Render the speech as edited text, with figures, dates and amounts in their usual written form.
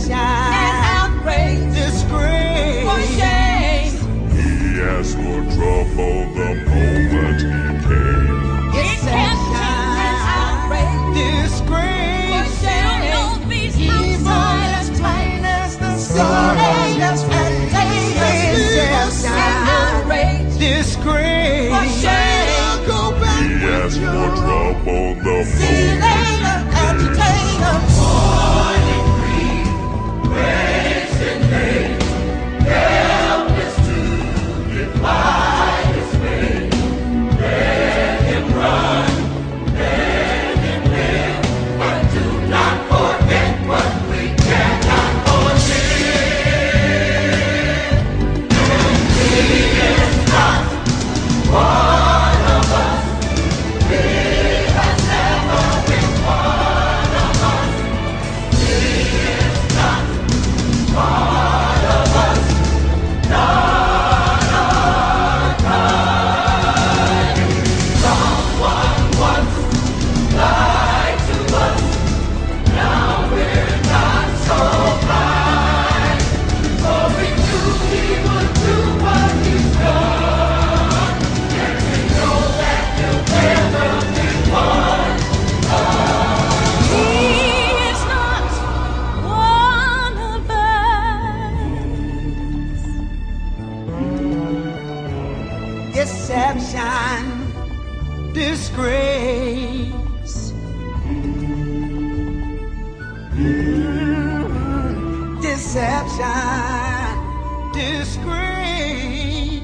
deception, and outrage, disgrace, for shame. He asked for trouble the moment he came. Deception, and outrage, disgrace, for shame. Evil as plain as the sun, deception, and outrage, disgrace, for shame. He asked for trouble the moment agitator, born and free, raised in hate, helpless to defy his fate. Let him run, let him live, but do not forget what we cannot forgive. He is not one of us. He has never been one of us. He is not one of us. None of us. Someone once lied to us. Now we're not so blind. For we knew he would do what he's done. And we know that he'll never be one. He is not one of us. Deception, disgrace, deception, disgrace.